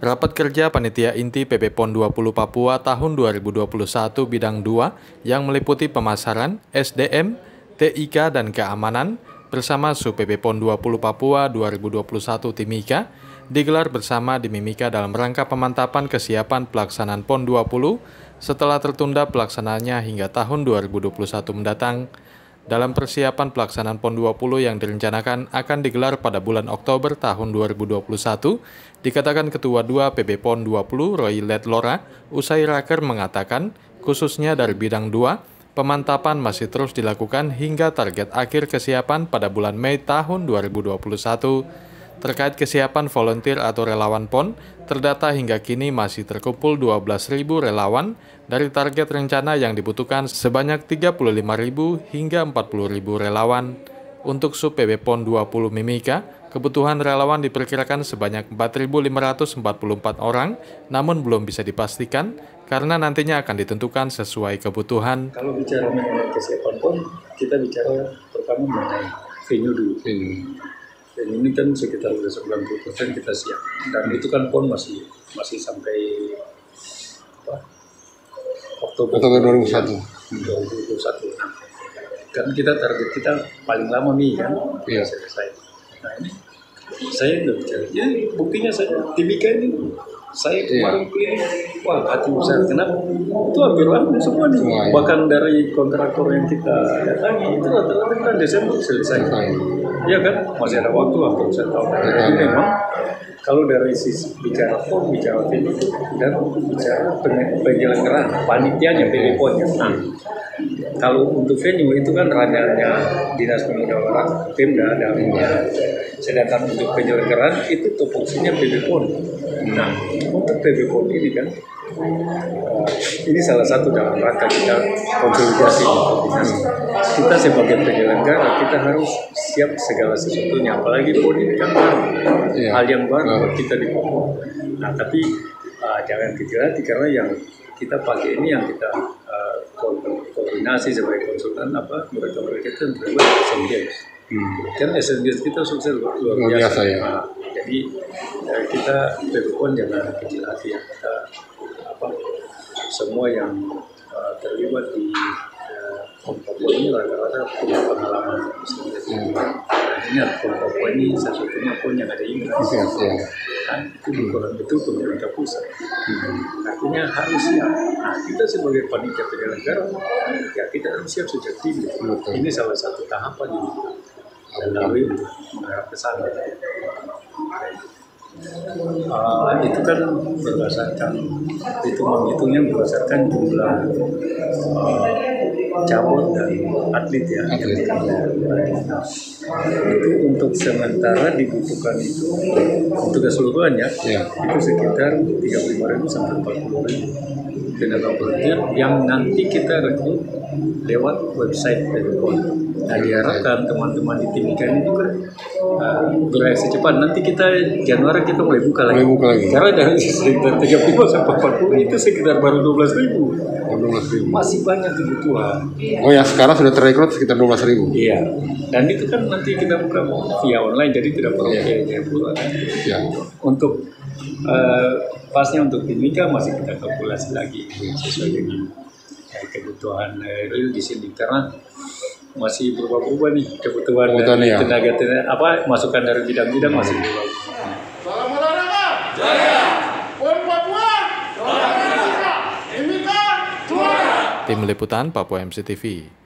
Rapat kerja Panitia Inti PP PON 20 Papua tahun 2021 bidang 2 yang meliputi pemasaran, SDM, TIK, dan keamanan bersama Sub PP PON 20 Papua 2021 Timika digelar bersama di Mimika dalam rangka pemantapan kesiapan pelaksanaan PON 20 setelah tertunda pelaksanaannya hingga tahun 2021 mendatang. Dalam persiapan pelaksanaan PON 20 yang direncanakan akan digelar pada bulan Oktober tahun 2021, dikatakan Ketua 2 PB PON 20 Roy Ledlora, usai raker mengatakan, khususnya dari bidang 2, pemantapan masih terus dilakukan hingga target akhir kesiapan pada bulan Mei tahun 2021. Terkait kesiapan volunteer atau relawan PON, terdata hingga kini masih terkumpul 12.000 relawan dari target rencana yang dibutuhkan sebanyak 35.000 hingga 40.000 relawan. Untuk Sub PB PON 20 Mimika, kebutuhan relawan diperkirakan sebanyak 4.544 orang, namun belum bisa dipastikan karena nantinya akan ditentukan sesuai kebutuhan. Kalau bicara mengenai kesiapan PON, kita bicara pertama mengenai venue dulu. Dan ini kan sekitar 90% kita siap. Dan itu kan PON masih sampai Oktober 2021. Kan kita target kita paling lama nih kan, selesai. Nah ini saya nggak bicara. Jadi buktinya saya Timika ini saya kemarin pilih, wah hati besar. Kenapa? Itu hampir rampung semua nih. Bahkan dari kontraktor yang kita datangi itu rata-rata kan Desember selesai. Iya kan? Masih ada waktu hampir 1 tahun. Jadi memang kalau dari sisi bicara PON, bicara venue dan bicara penyelenggaraan, panitianya PB PON-nya. Nah, kalau untuk venue itu kan ranahnya Dinas Pemuda Olahraga, Pemda dan sedangkan untuk penyelenggaraan itu tupoksinya PB PON. Nah, untuk PB PON ini kan ini salah satu dalam rangka kita konsolidasi koordinasi. Kita sebagai penyelenggara kita harus siap segala sesuatunya, apalagi PON ini kan hal yang baru buat kita di Papua. Nah, tapi jangan kecil hati karena yang kita pakai ini yang kita koordinasi sebagai konsultan mereka itu berbuat SMGs. Kan SMGs kita sukses luar biasa ya. Nah, jadi kita PPPON jangan kecil hati ya. Kita semua yang terlibat di Papua ini rata-rata punya pengalaman SMGs. Ingat Papua ini satu-satunya PON yang ada Indonesia. Kan itu bukan betul pemerintah pusat. Artinya harus siap. Nah, kita sebagai panitia penyelenggara ya kita harus siap sejak dini. Ini salah satu tahapan ini dan lalu untuk mengarah ke sana. Itu kan berdasarkan hitungnya berdasarkan jumlah cabur dan atlet ya. Itu untuk sementara dibutuhkan itu untuk keseluruhannya itu sekitar 35.000 sampai 40.000 tenaga volunteer yang nanti kita rekrut lewat website PBPON. Nah, diharapkan teman-teman di Timika ini juga bereaksi cepat. Nanti kita Januari kita mulai buka lagi. Karena dari sekitar 35 sampai 40 itu sekitar baru 12.000. Masih banyak kebutuhan. Oh ya, sekarang sudah terrekrut sekitar 12.000. Iya. Dan itu kan nanti kita buka via online, jadi tidak perlu biaya pula. Ya. Untuk pasnya untuk Timika masih kita kalkulasi lagi sesuai dengan kebutuhan real di sini karena masih berubah-ubah nih kebutuhan tenaga masukan dari bidang-bidang masih berubah. Salam olahraga. Jaya. PON Papua. Timika. Tim Liputan Papua MC TV.